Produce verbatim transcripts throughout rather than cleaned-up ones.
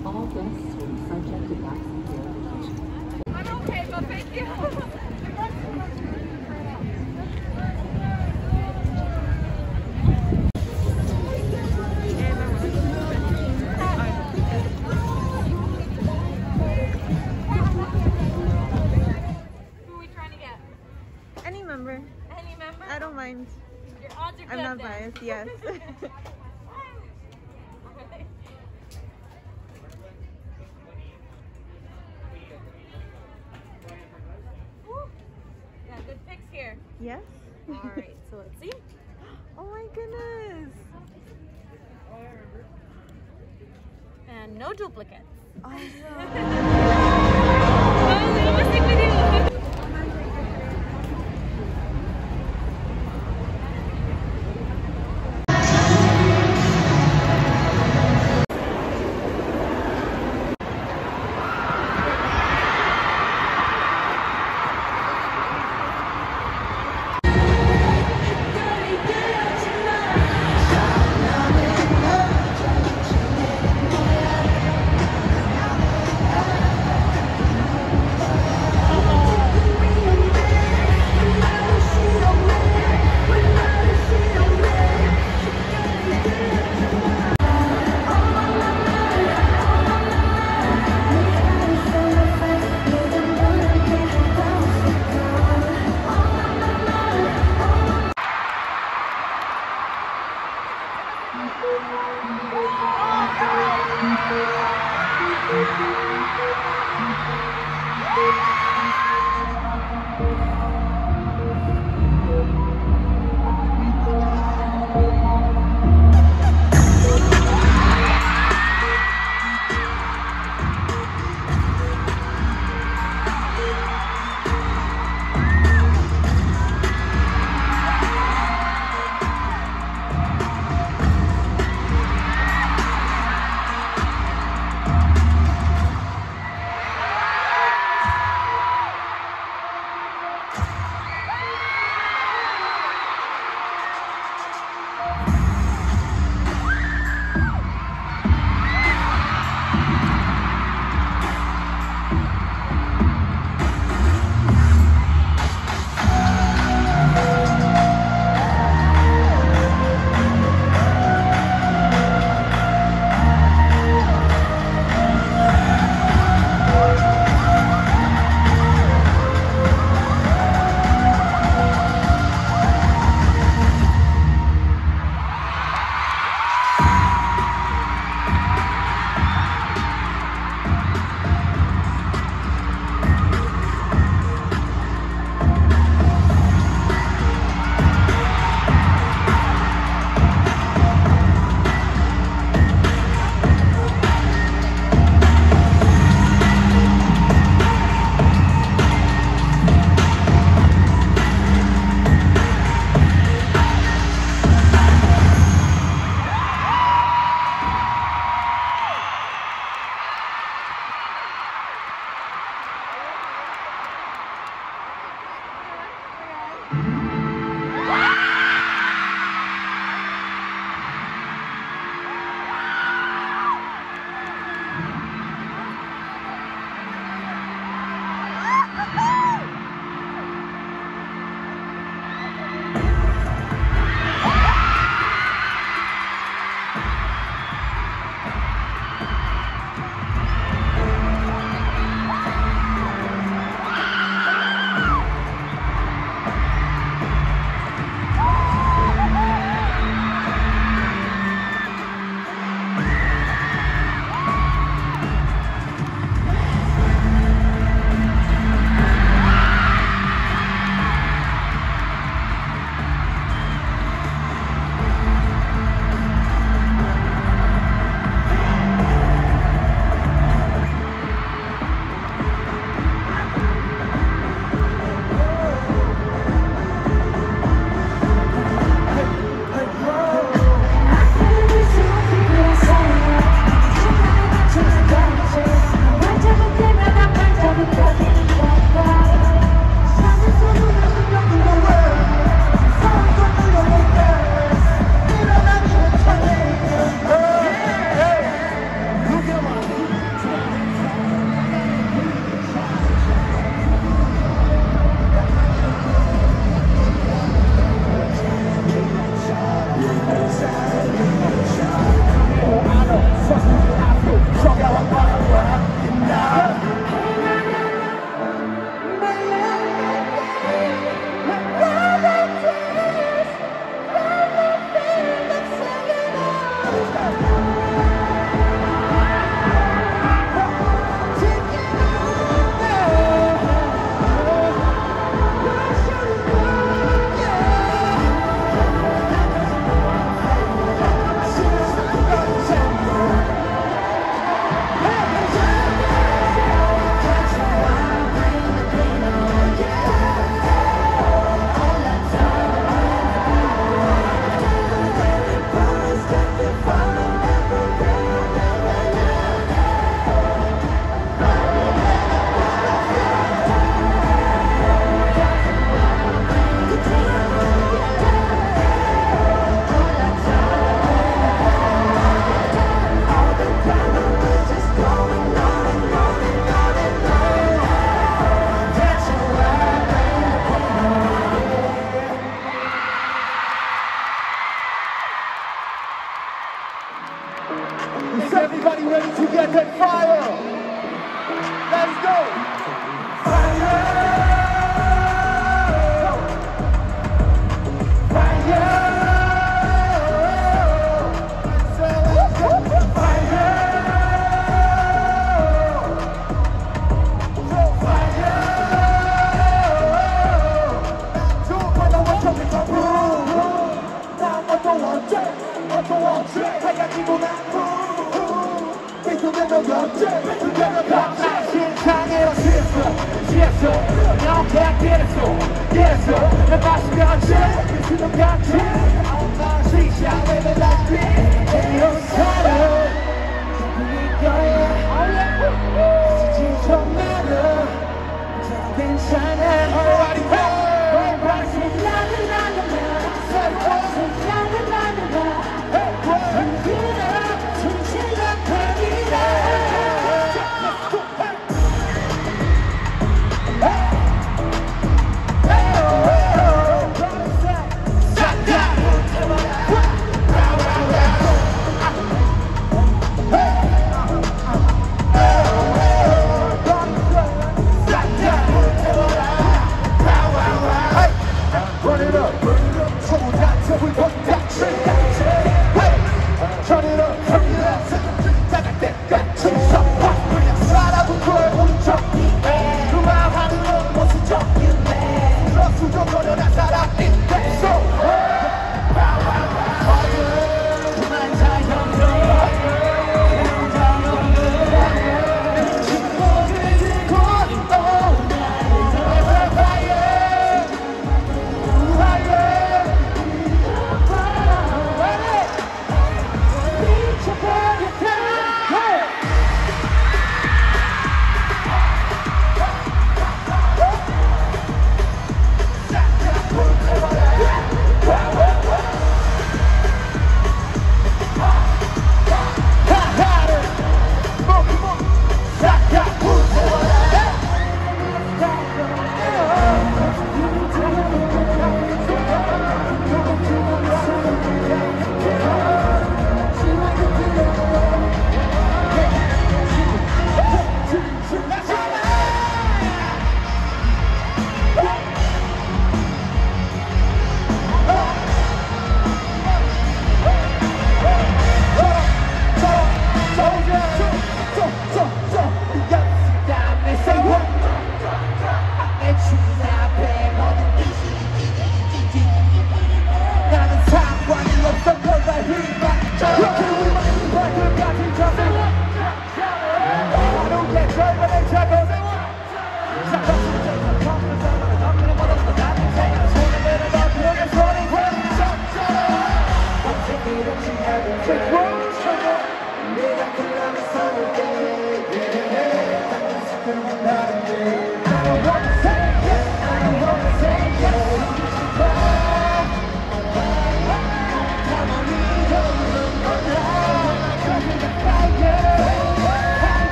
All guests will be subject to vaccine verification. I'm okay, but thank you. Who are we trying to get? Any member. Any member? I don't mind. Your odds are good. I'm not then. biased, yes. Yeah, good picks here. Yes? Alright, so let's see. Oh my goodness. And no duplicates. Awesome. Oh, we almost stick with you. Is everybody ready to get that fire? Let's go! Fire!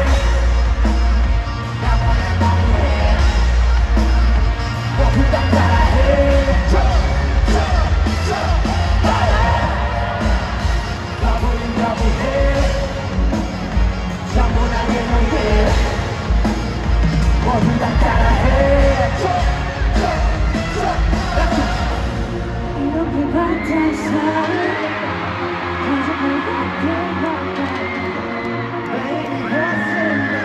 That 이렇게 같아서 거짓말 같은 것 Baby, hustle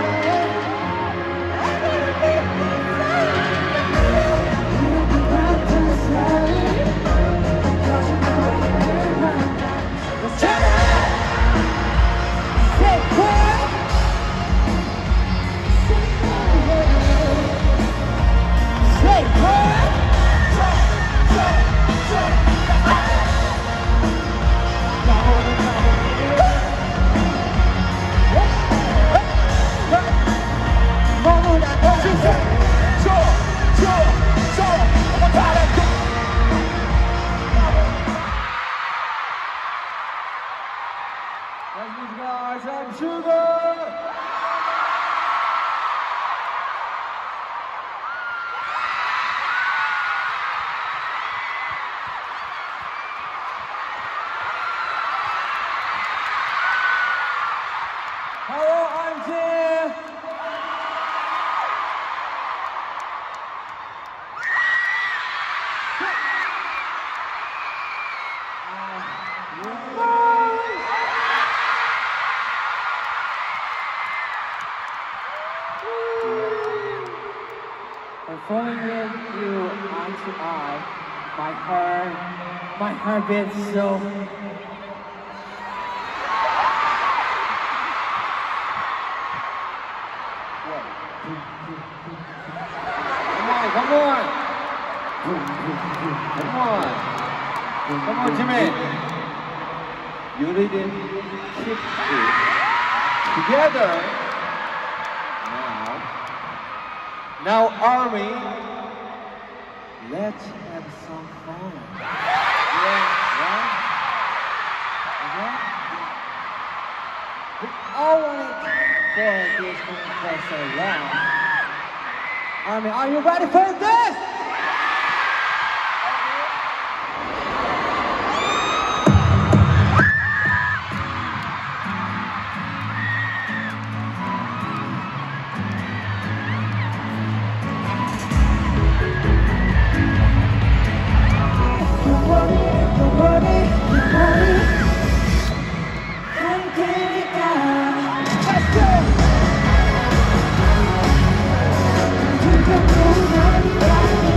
이렇게 같아서 거짓말 같은 것 Let's turn it! Say what? Say what? 너무나 멋지세 줘, 줘, 줘 한번 달아줘 Let's go, some sugar! Hello, I'm here! Performing with you eye to eye, my heart, my heart beats so. Come on, come on! Come on! Come on, Jimmy! You really keep it together. Now, now, Army, let's have some fun. Yeah, right? Okay? We all wanted for this for so long. Army, are you ready for this? Let's go!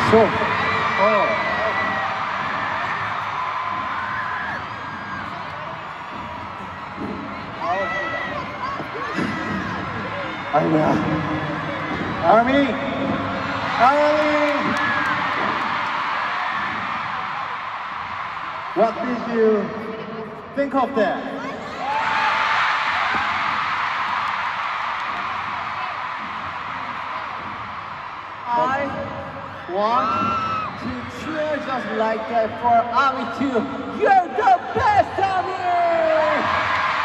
So, oh. I will. Army! Army! What did you think of that? I want to cheer just like that for Army too. You're the best, Army!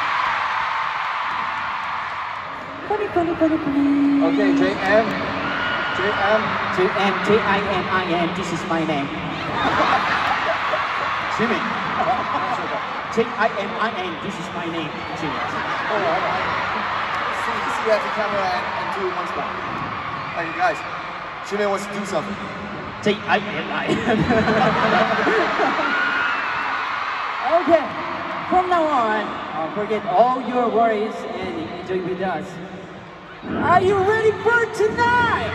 Funny, funny, funny, funny. Okay, J M. J M. J M, J I M I N, this is my name. Jimmy. J I M I N, this is my name. Jimmy. Oh, all right. See, see you at the camera and, and do one spot. Hey, guys. Jimmy wants to do something. J I M I N. Okay, from now on, uh, forget all your worries and enjoy with us. Are you ready for tonight?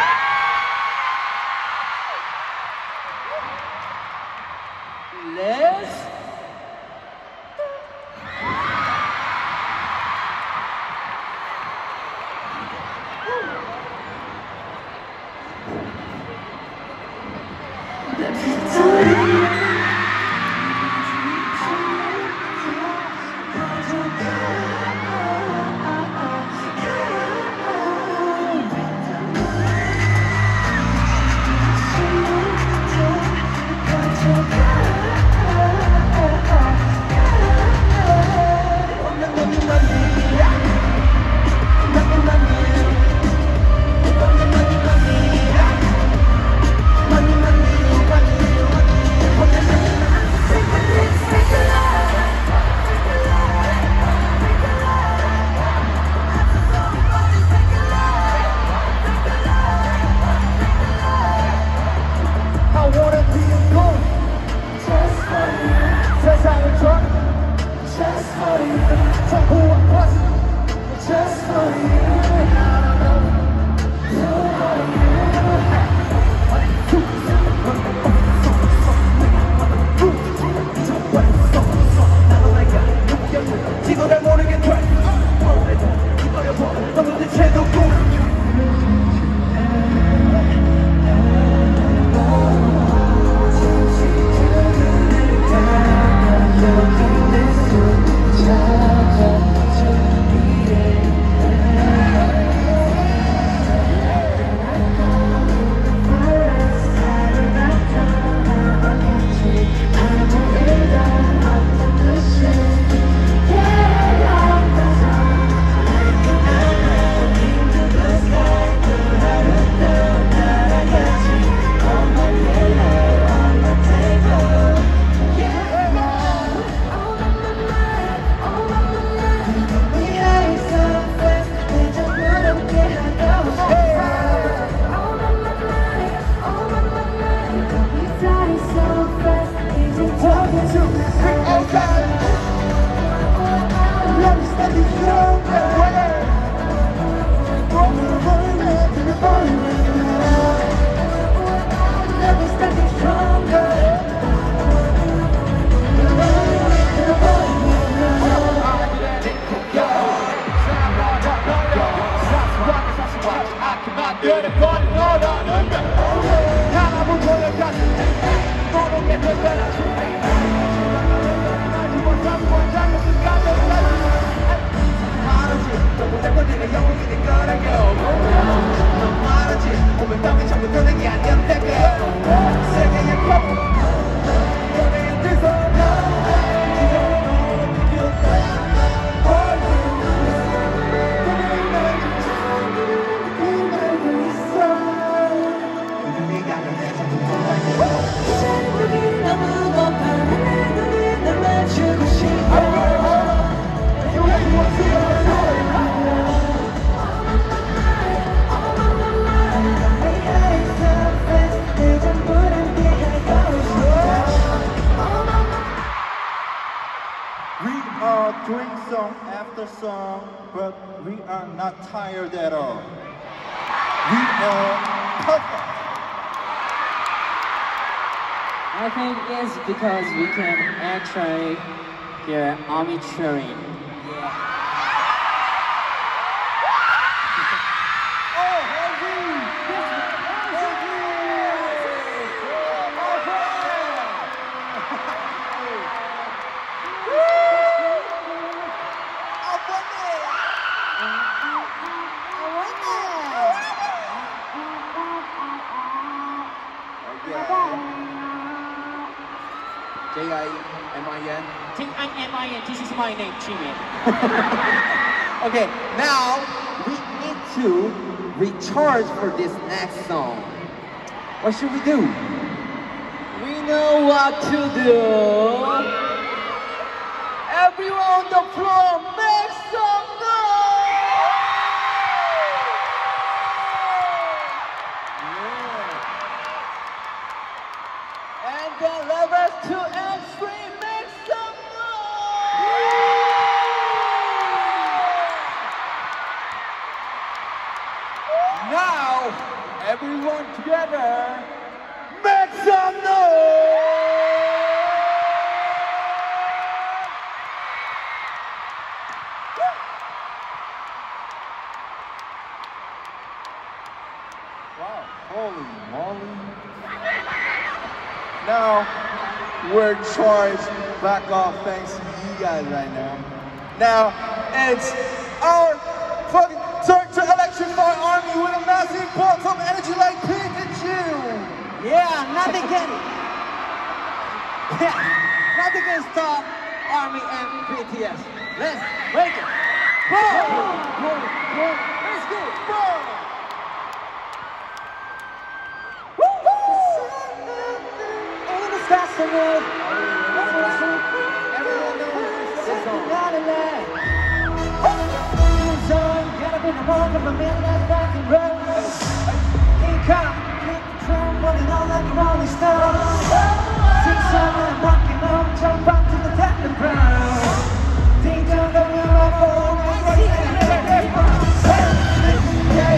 Let's doing song after song, but we are not tired at all. We are perfect. I think it's because we can actually hear army cheering. J I M I N. T I M I N, this is my name, Jimin. Okay, now we need to recharge for this next song. What should we do? We know what to do. Everyone on the floor, make some noise! Yeah. And then levels to extreme, make some noise! Now, everyone together, make some noise! Wow, holy moly. Now, we're charged back off thanks to you guys right now. Now, it's our fucking turn to electrify army with a massive bolt of energy like Pikachu. Yeah, nothing can. Yeah, nothing can stop Army and B T S. Let's make it. Boom! Boom! Boom! Let's go! Boom! In the sky somewhere. Everyone knows this song. Gotta be the one of a million back and roll. Income, kick the drum, running on like a rolling stone. Sing song and rocking on, jump up to the top and brown. Ding dong, dong, dong, dong, dong, dong, dong, dong, dong, dong, dong, dong,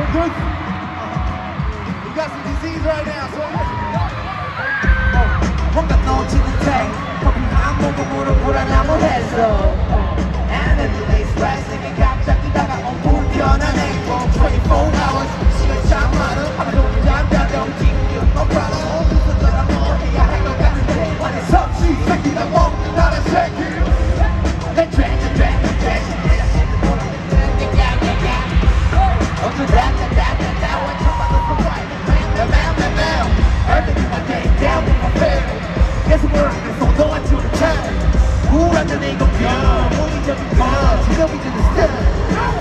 Good. You got some disease right now, so 뭔가 놓치는 데 커피 한 모금으로 불안함을 해서 Energy expressing 갑자기 다가온 불편한 행복 twenty-four hours 시간 참 많은 하루 종일 잠자던 기분 No problem 무슨 사람 뭐 해야 할 것 같은데 완전 섭취 새끼가 먹는다는 새끼 내 죄는 죄는 죄는 내가 힘든 모르는 야야야 어쩌다다다다다 완전 받은 surviving man man man man Everything I take down with my family 계속 working so don't want you to turn 우울한데 이거 병 무의적인 병 지금이 드는 스텝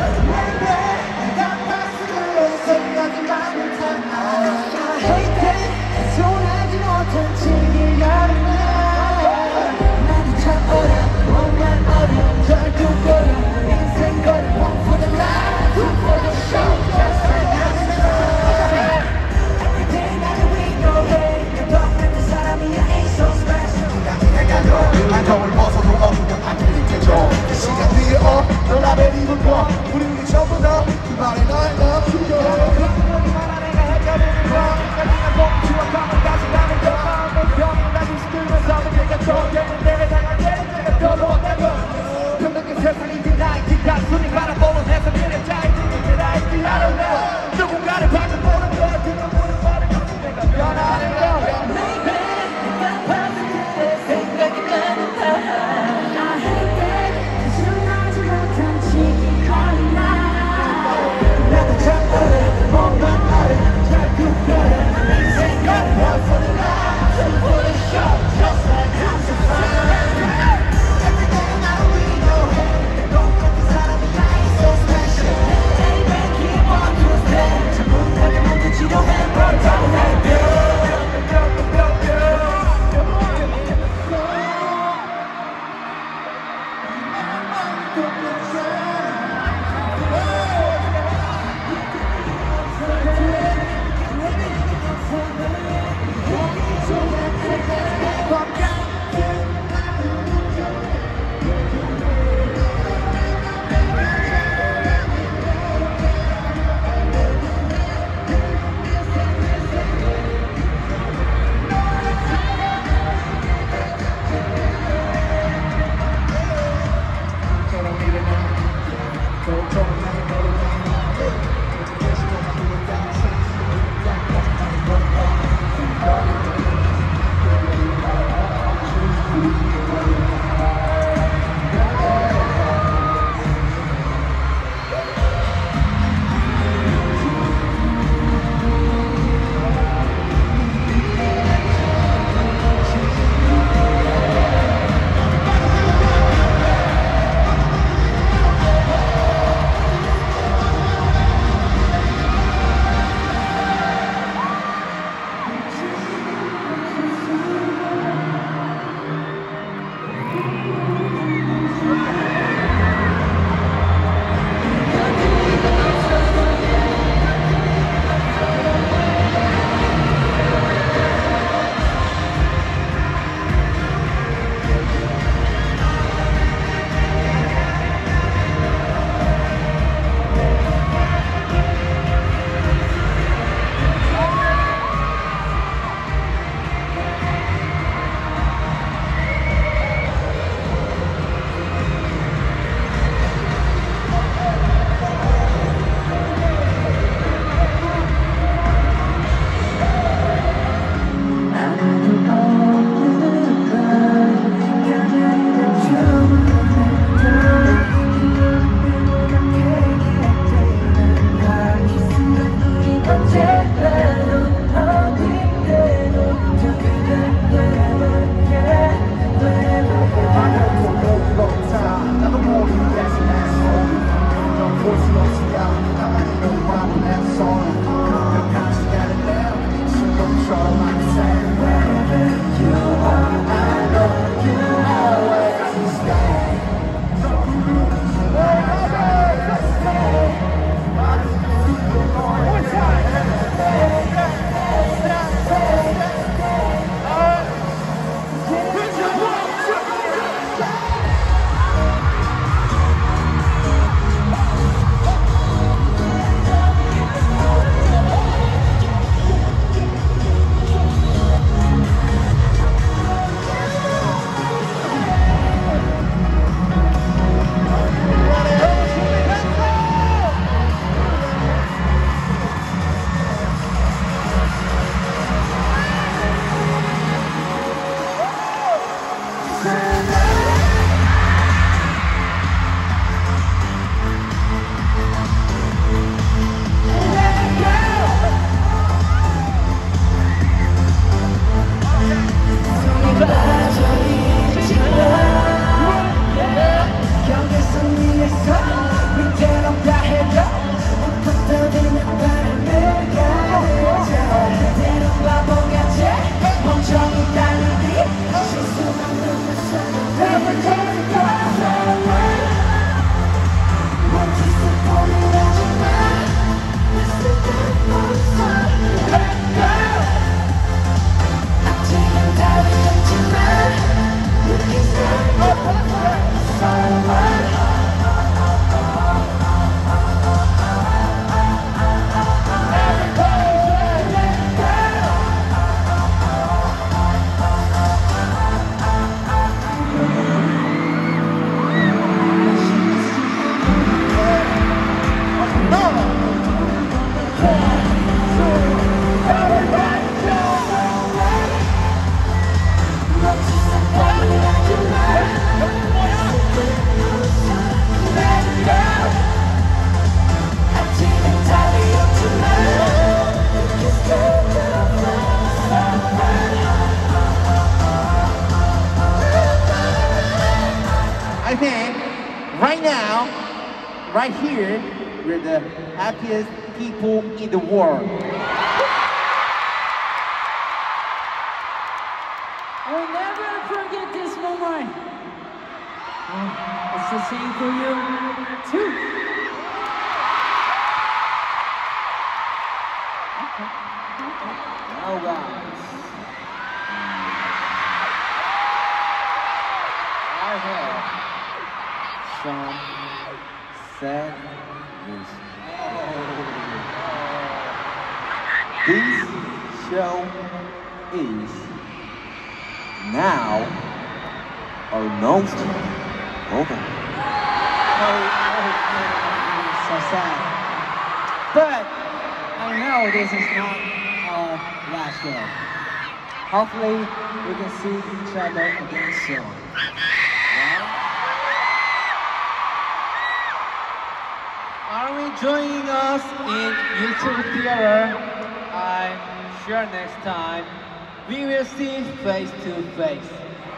I hate that 소홀하지 못한 지기 여름에 나도 참 어려 몸만 어려 결국거려 인생 걸어 One for the life, two for the show Just like I'm every day 나를 위로해 내 덕분에 사람이야 ain't so special 안경을 벗어도 어두면 안 느껴져 그 시간 뒤에 어 널 라벨 입은 거 우리 우리 전부 다그 말에 I love you 여기만 내가 해결하는 거 까지나 보면 추억하면 다시 나는 저 마음의 병이 다시 시들면서 내가 좋겠는 데를 향하게 내가 별로 없다고 평등한 세상인지 나인지 단순히 바라보는 해서 미래 차이지 이제 나인지 I don't know 누군가를 바라보는 거 들어보는 말을 거쳐 내가 변하는 거 Maybe 내가 봤을 때 생각이 나는 I hate that 순하지 못한 지기 하는 날 나도 참 어려 몸만 어려 결국 그래 인생 got one for the life two for the show just like I'm so fine every day 나를 위로해 내 똑같은 사람이 ain't so special Baby keep on doing that 잘못하게 모두 치료해 뭘 타고내 right now, right here, we're the happiest people in the world. I will never forget this moment. Oh, it's the same for you, too. Now guys, I have some sad news. This show is now almost over. Oh, oh, so sad. But I know this is not our last show. Hopefully, we can see each other again soon. Yeah? Are we joining us in YouTube Theater? I'm sure next time we will see face to face.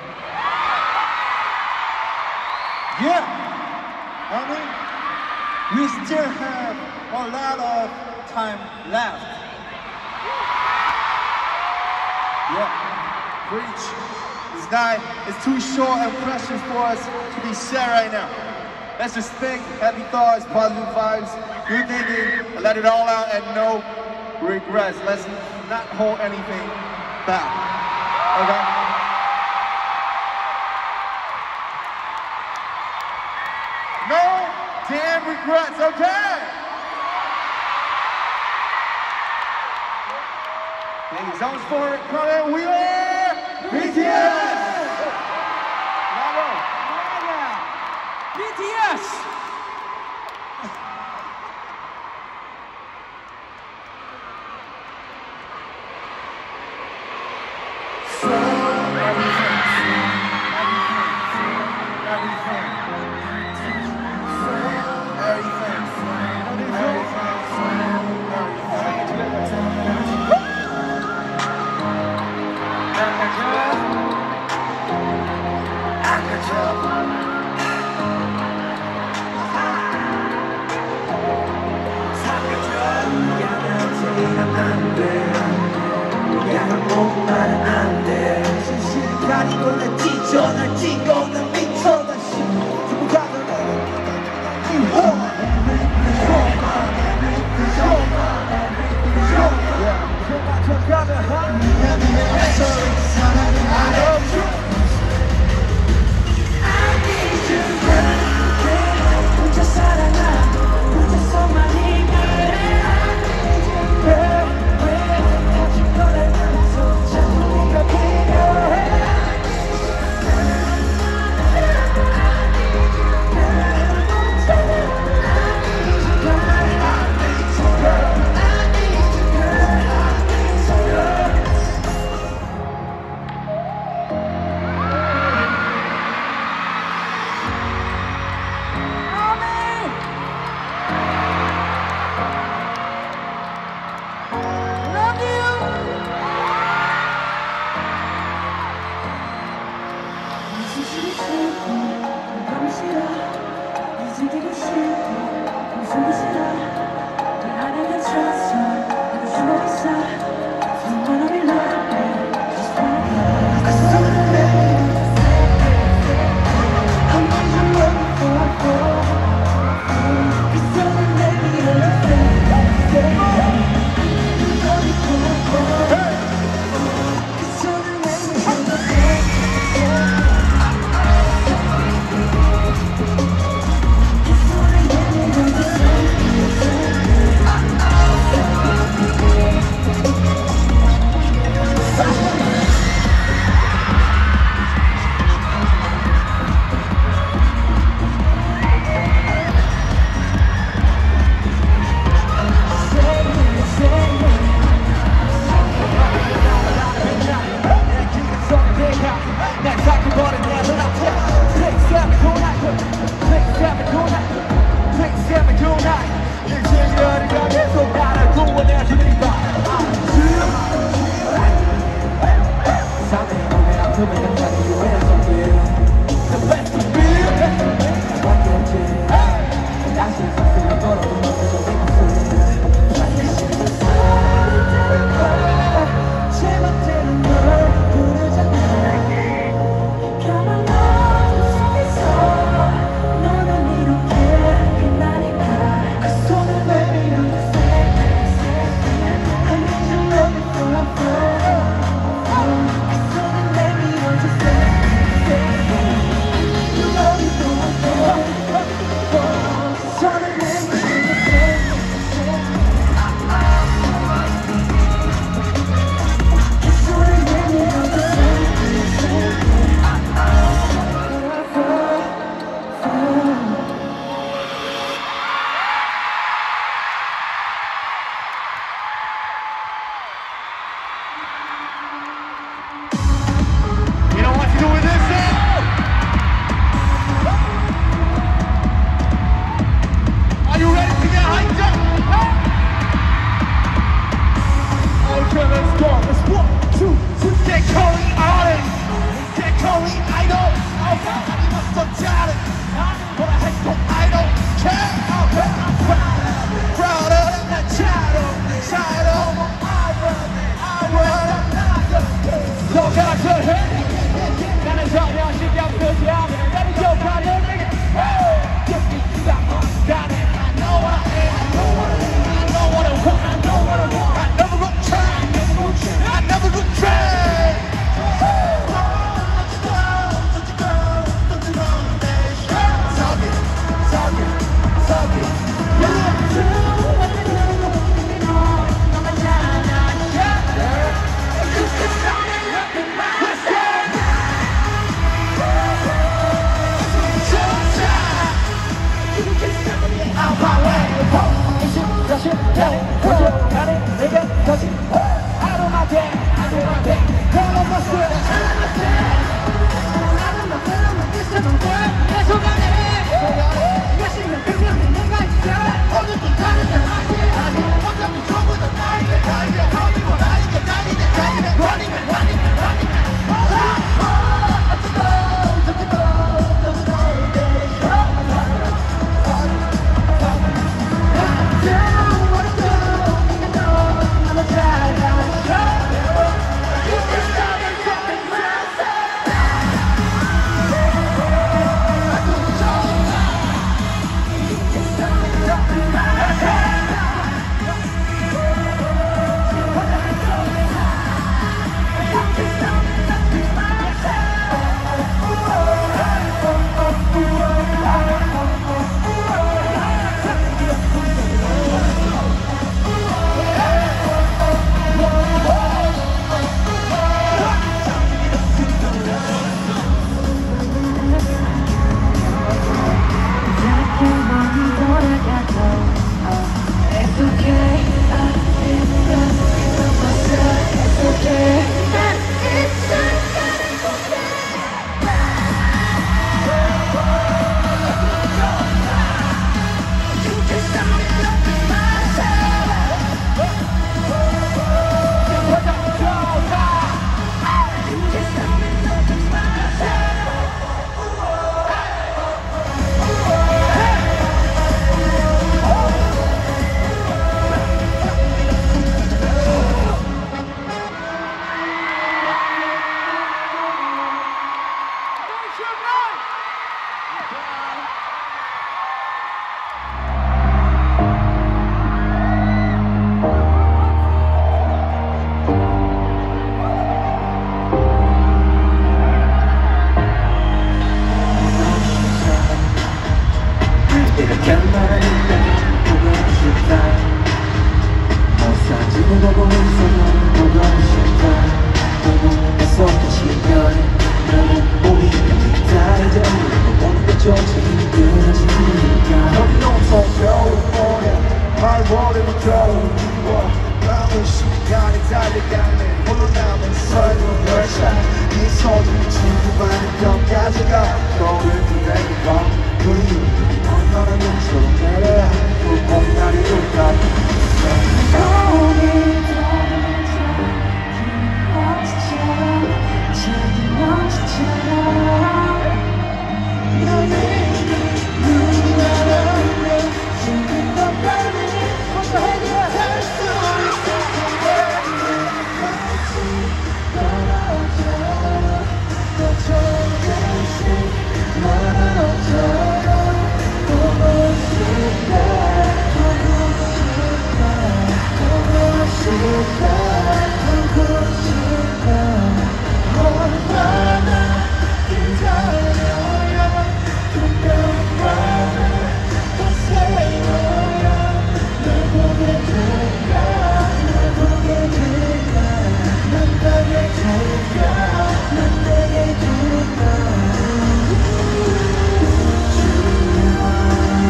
Yeah, I mean, we still have a lot of time left. Yeah, preach. This night is too short and precious for us to be shared right now. Let's just think happy thoughts, positive vibes, good thinking, and let it all out and no regrets. Let's not hold anything back. Okay? No damn regrets, okay? Hey, zones for it, coming. We are B T S! Bravo. B T S! The best to be, what can go. Let's one, two, three. Get calling artist. Get calling idol. I'm so tired. What I had for idol. Care. I'm proud. Proud of that shadow. Shadow. I run. I run. Look at the head. 나는 전혀 신경 쓰지 않는 나를 욕하는 내게. Give me that much. Got it. I know what I am. I know what I am. I know what I want. I know what I want. I never go try. I never go try. Suck it, suck it, suck it.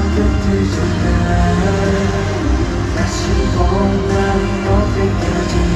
다시 본 난 어떻게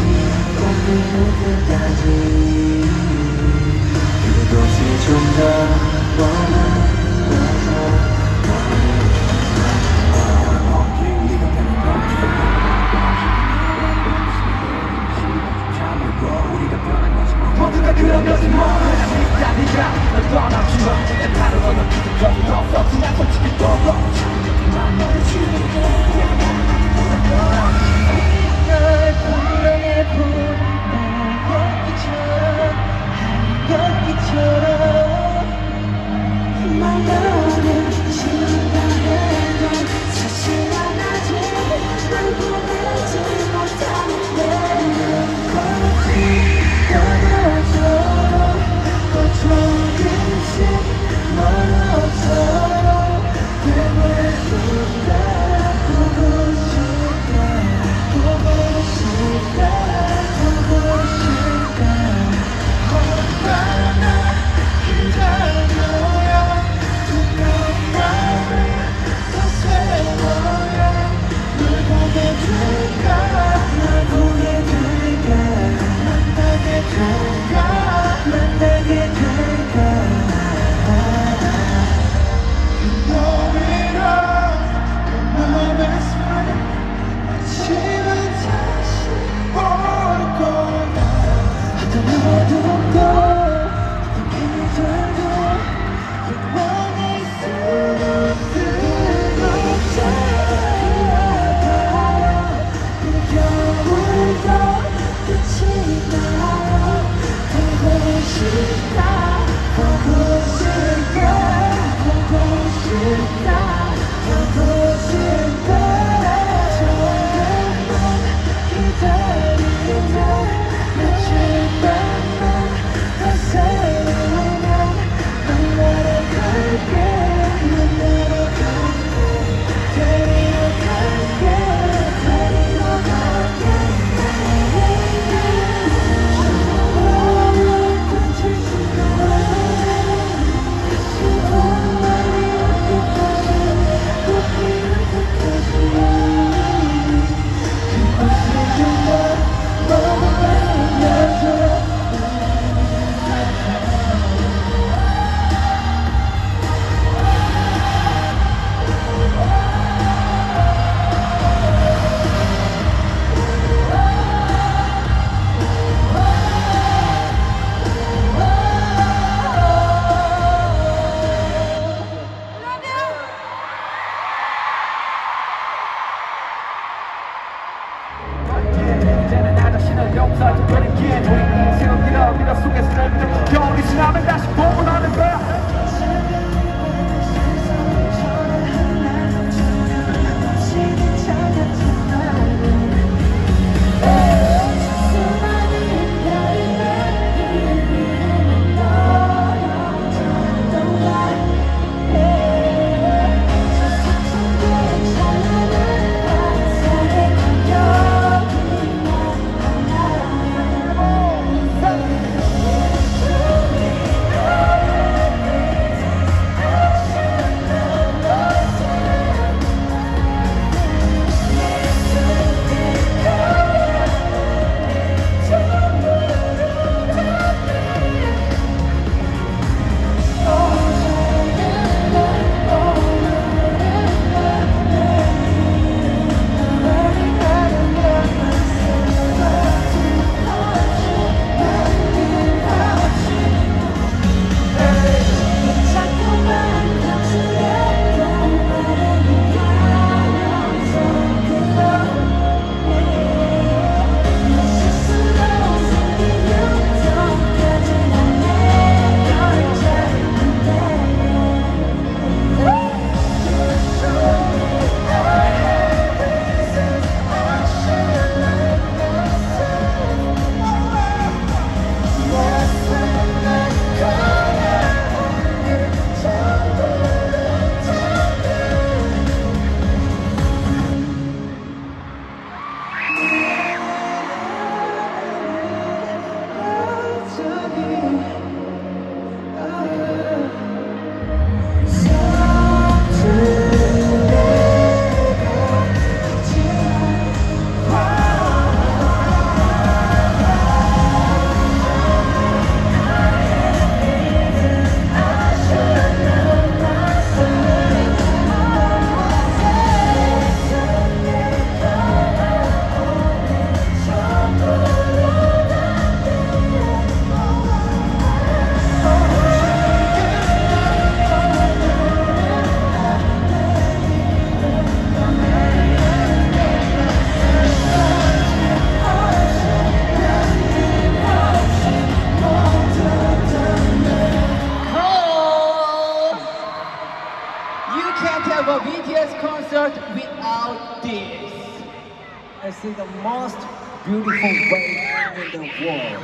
concert without this? I see the most beautiful wave in the world.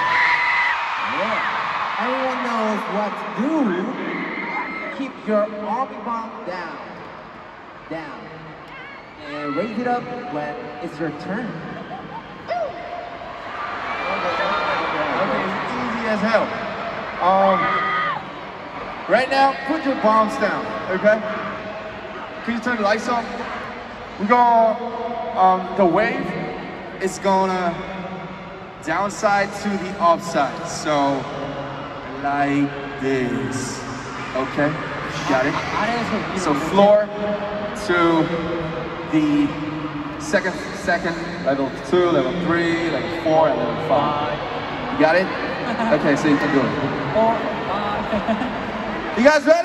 Yeah. Everyone knows what to do. Keep your army bomb down. Down. And raise it up when it's your turn. Okay, it's easy as hell. Um, right now, put your bombs down, okay? Can you turn the lights off? We're gonna, um, the wave is gonna downside to the upside. So, like this, okay? Got it? So floor to the second, second, level two, level three, level four, and level five. You got it? Okay, so you can do it. You guys ready?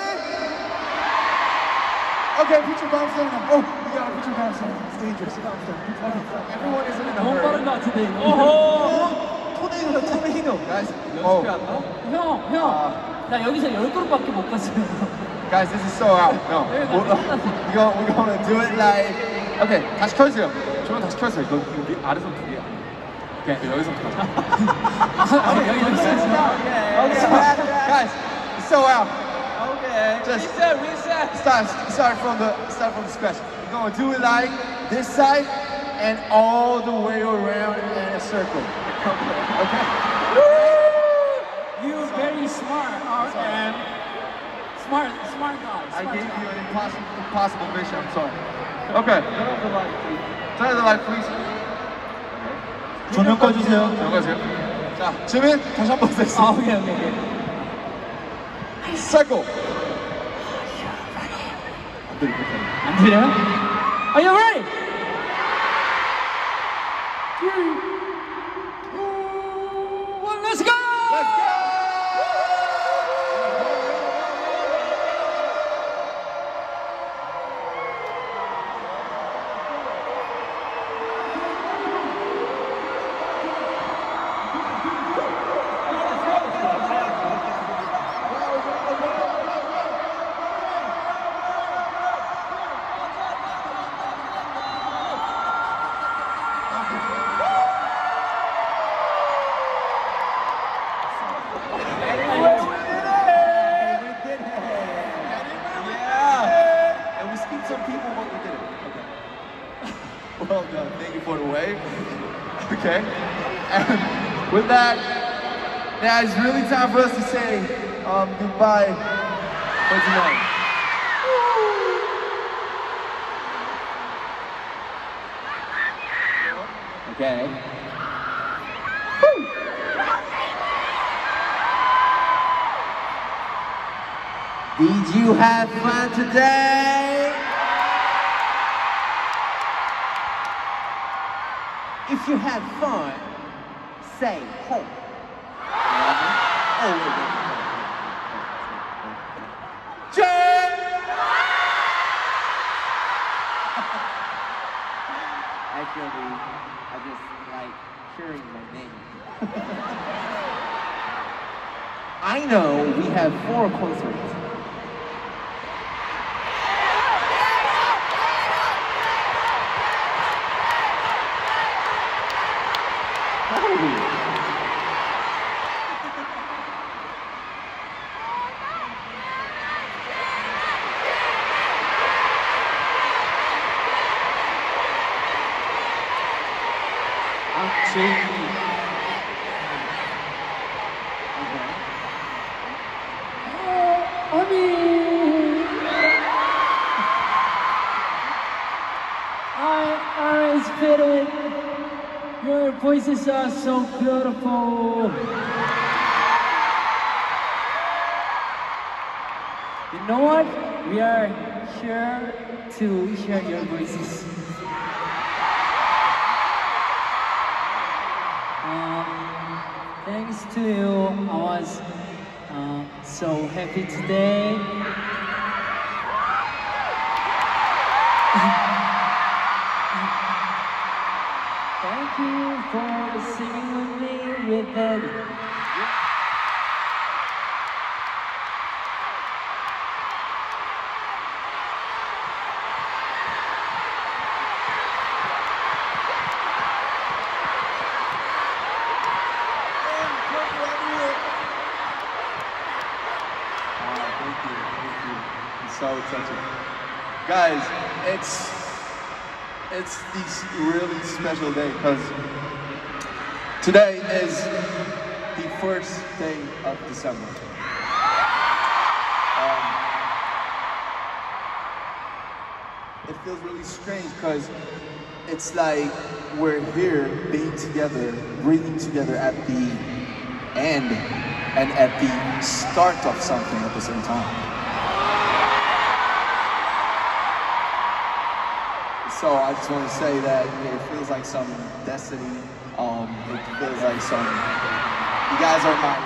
Okay, put your bombs down. Oh, you gotta put your bombs down. It's dangerous. Okay. Everyone isn't in a 너무 빠른 hurry. 것 같은데. 어허! 토네이도, 토네이도. Guys, 연습해 oh, 왔나? 형, 형. 나 여기서 열 그룹밖에 못 갔어요. guys, this is so out. No, we're, we're, gonna, we're gonna do it like. Okay, 다시 켜주세요. 저는 다시 켜주세요. 이거 여기 아래서 두 개. 오케이, 여기서 켜자. 여기 여기 Okay, guys, it's so out. Okay. Just Reset, reset. start, start from the, start from the scratch. We're gonna do it like this side and all the way around in a circle. Okay. You very smart, R M. Smart, smart guy. I Smart gave guy. you an impossible, impossible mission. I'm sorry. Okay. Turn off the light, please. Turn off the light, please. 조명 꺼주세요. 들어가세요. 자, 지민 다시 한번 아, 세겠습니다. 오케이, 오케이, 오케이. Circle. 안 들려요? Are you ready? Three, two, one, let's go! Let's go! Well done. Thank you for the wave. Okay. And with that, now it's really time for us to say um, goodbye for tonight. Okay. Did you have fun today? If you had fun, say ho. Oh, wait, wait, Jay! Actually, I just like hearing my name. I know we have four concerts. Actually, 아니, I, I spit it. Your voices are so beautiful. You know what? We are here to hear your voices. Um, thanks to you, I was uh, so happy today. Thank you for singing with me with Daddy. et cetera. Guys, it's it's this really special day because today is the first day of December. Um, it feels really strange because it's like we're here being together, breathing together at the end and at the start of something at the same time. So I just want to say that it feels like some destiny. Um, it feels like some. You guys are my.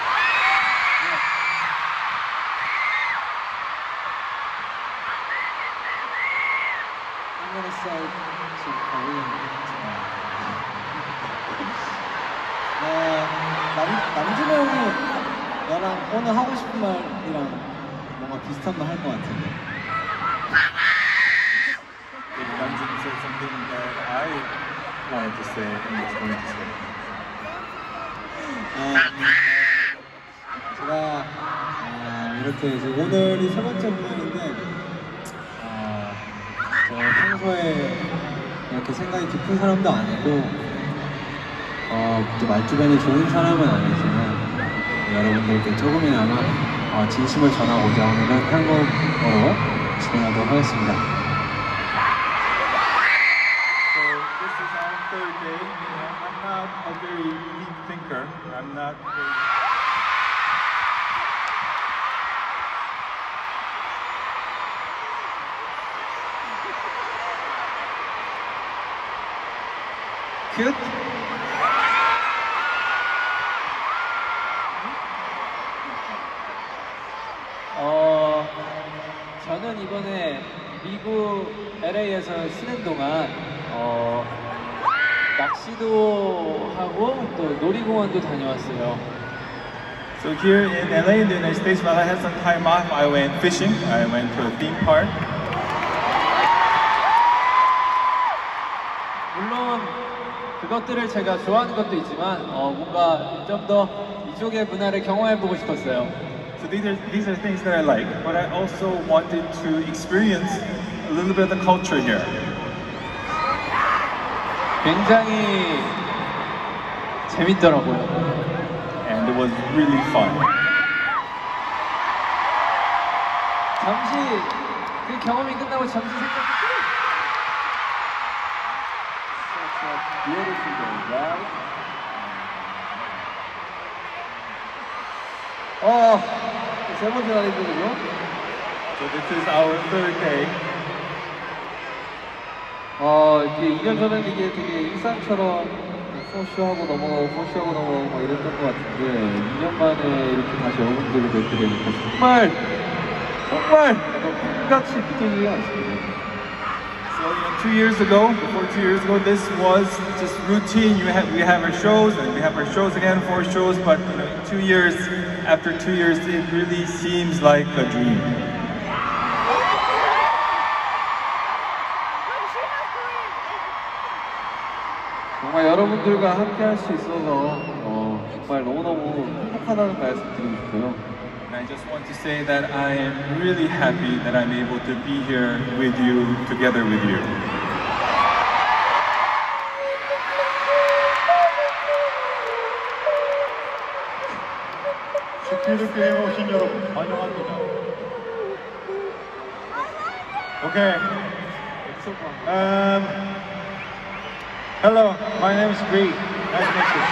I'm gonna say some Korean tonight. 네, 남, 남준호 형이 너랑 오늘 하고 싶은 말이랑 뭔가 비슷한 말 할 것 같은데. If Namjoon said something that I wanted to say and was going to say. 아, 제가 아, 이렇게 이제 오늘이 세 번째 공연인데 아, 저 평소에 이렇게 생각이 깊은 사람도 아니고 어, 또 말주변이 좋은 사람은 아니지만 여러분들께 조금이나마 어, 진심을 전하고자 오늘은 한국어로 진행하도록 하겠습니다. So this is our third day. You know, I'm not a very deep thinker. I'm not very... 큐? 어, 저는 이번에 미국 엘에이에서 쉬는 동안 어, 낚시도 하고 또 놀이공원도 다녀왔어요. So here in L A, in the United States, while I had some time off, I went fishing. I went to a theme park. 물론 그것들을 제가 좋아하는 것도 있지만 어, 뭔가 좀 더 이쪽의 문화를 경험해보고 싶었어요. So these are these are things that I like, but I also wanted to experience a little bit of the culture here. 굉장히 재밌더라고요. And it was really fun. 잠시 그 경험이 끝나고 잠시 생각했어요. 어, 세 번째 날이거든요. So this is our third day. 어, 이게 이 년 전에는 이게 되게 일상처럼 포쇼하고 넘어가고 포쇼하고 넘어가고 막 이랬던 것 같은데 이 년 만에 이렇게 다시 여러분들을 뵙게 되니까 정말 정말 꿈같이 느껴지지 않습니다. So you know, two years ago, before two years ago, this was just routine. You have we have our shows and we have our shows again, four shows. But you know, two years after two years, it really seems like a dream. 정말 여러분들과 함께 할 수 있어서 어, 정말 너무너무 행복하다는 말씀 드리고 싶고요. And I just want to say that I am really happy that I'm able to be here with you, together with you. 스피드 게임 오신 여러분 환영합니다. Okay. Um, hello, my name is Bree. Nice to meet you.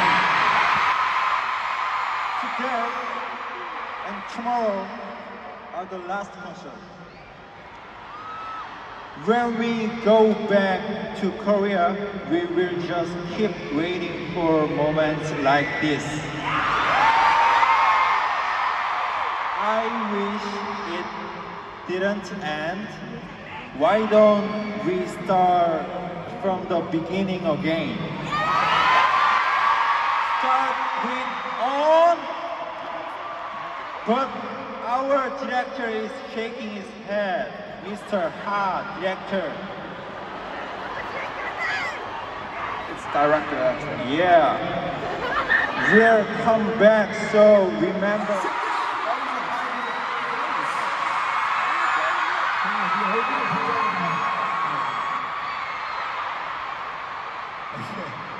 Today and tomorrow are the last concert. When we go back to Korea, we will just keep waiting for moments like this. I wish it didn't end. Why don't we start from the beginning again? Start with on. But our director is shaking his head. Mister Ha, director. It's director actually. Yeah. We'll come back, so remember. Okay.